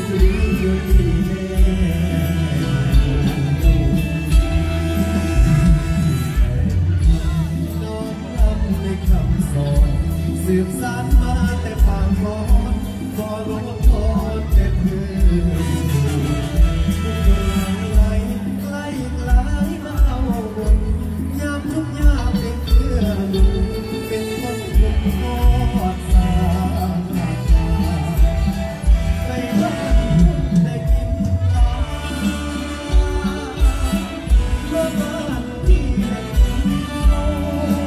สืบสานมาแต่ปางก่อนก็ลดทอดแต่เพื่อนไหลไหลไหลมาเอาบนยามทุกยามเป็นเพื่อนเป็นคนทุกทอดสาไปบ้านได้กินปลาเมื่อบ้านที่ได้กินข้าว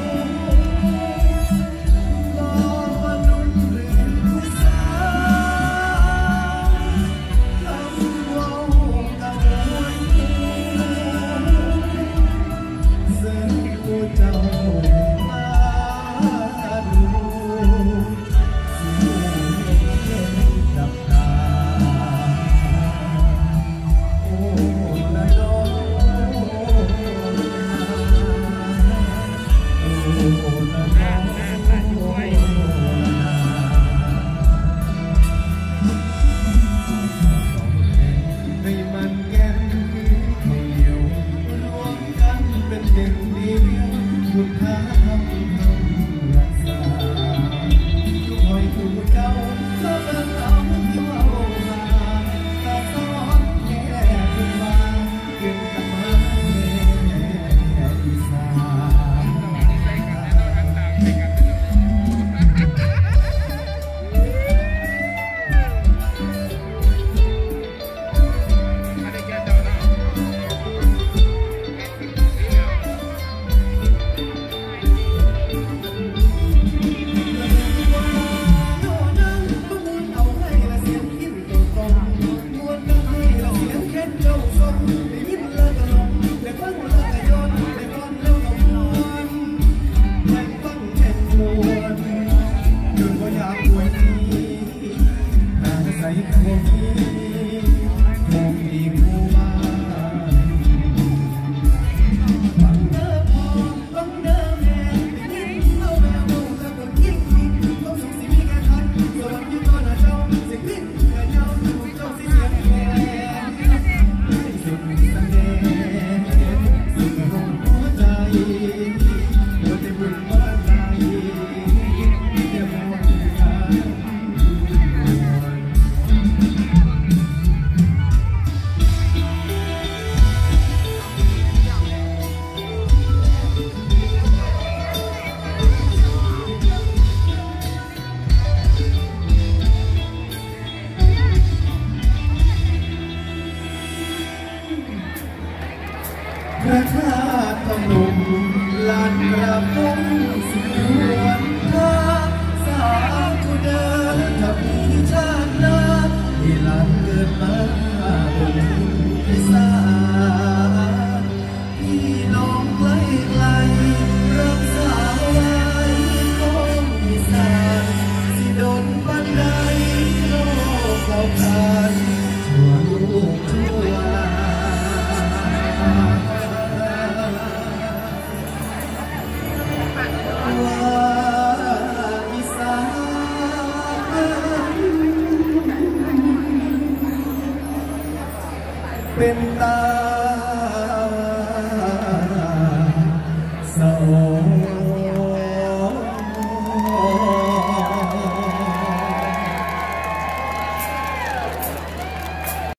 พระธาตุพนมลานกระพงสวนทาสาธุเดินถ้ามีชาติหน้าที่หลังเกิดมาบนอีสานพี่น้องไกลไกลรักษาไว้ของอีสานสิโดนบันไดโลกเก่าผ่านชั่วลูกชั่วหลานเป็นตา